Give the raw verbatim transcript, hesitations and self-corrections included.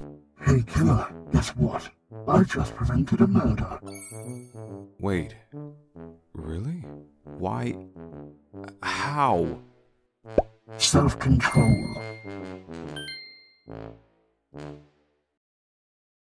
Hey killer, guess what? I just prevented a murder. Wait. Really? Why? How? Self-control.